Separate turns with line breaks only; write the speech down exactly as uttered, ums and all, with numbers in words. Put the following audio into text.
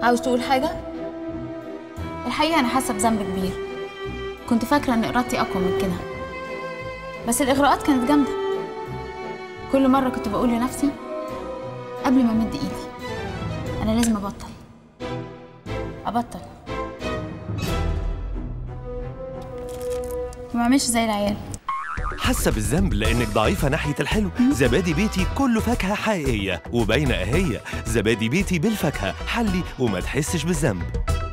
عاوز تقول حاجة؟ الحقيقة أنا حاسة بذنب كبير. كنت فاكرة إن إرادتي أقوى من كده، بس الإغراءات كانت جامدة. كل مرة كنت بقول لنفسي قبل ما أمد إيدي أنا لازم أبطل أبطل ما أعملش زي العيال.
حاسه بالذنب لانك ضعيفه ناحيه الحلو. زبادي بيتي كله فاكهه حقيقيه وباينه اهي. زبادي بيتي بالفاكهه، حلي وما تحسش بالذنب.